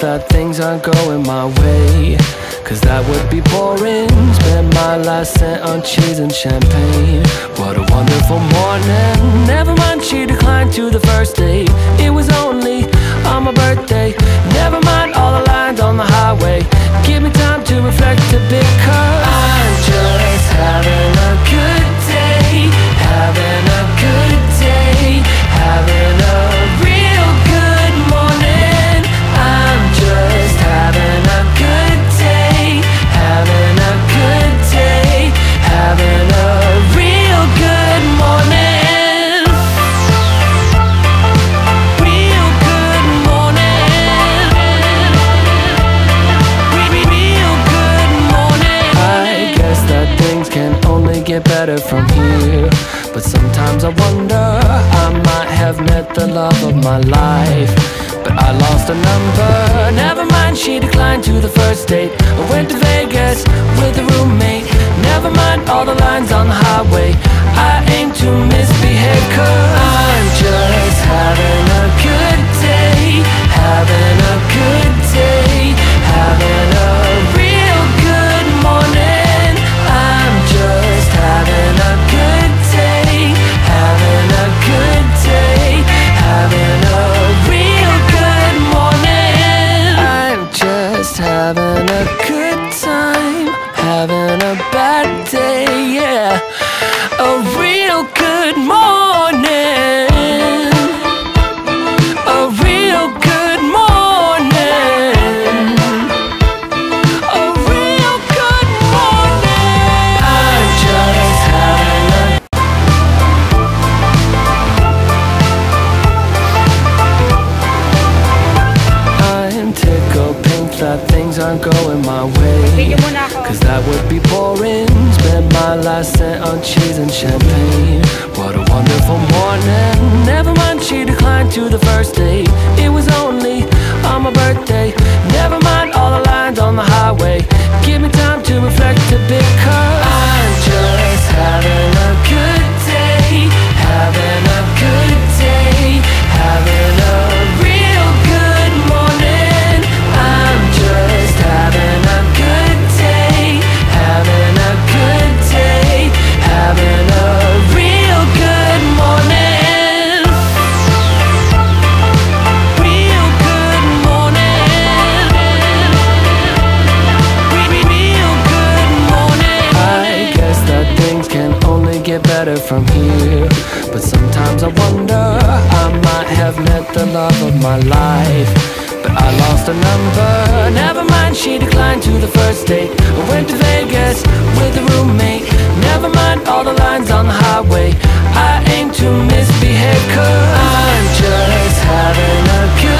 that things aren't going my way, cause that would be boring. Spent my last cent on cheese and champagne. What a wonderful morning. Never mind, she declined to the first date. It was only on my birthday. Never mind all the lines on the highway. Give me time to reflect a bit, cause I'm just having a good day. Having a good day. Having a real good morning. I'm just having a good day. Having a good day. Having a real good morning. Real good morning. Real good morning. I guess that things can only get better from here, but sometimes I wonder, I might have met the love of my life, but I lost a number. Never mind, she declined to the first date. I went to Vegas with a roommate. Never mind all the lines on the highway. I aim to misbehave, cause I'm just having a good day. Having a good day. Having a real good morning. I'm just having a good day. Having a good day. Having a real good morning. I'm just having a good time. Having a bad day, yeah. A real good morning. A real good morning. A real good morning. I'm just having a I'm tickled pink that things aren't going my way, cause that would be boring. Spent my last cent on cheese and champagne. What a wonderful morning. Never mind, she declined to the first date. It was only on my birthday. Never mind all the lines on the highway. Give me time to reflect a bit, cause I'm just having a good day. Having a good day. Having a real good morning. I'm just having a good day. Having a good day. Having a real good morning. Real good morning. Real good morning. I guess that things can only get better from here, but sometimes I wonder, I might have met the love of my life, but I lost a number. Never mind, she declined to the first date. I went to Vegas with a roommate. Never mind all the lines on the highway. I aim to misbehave, cause I'm just having a good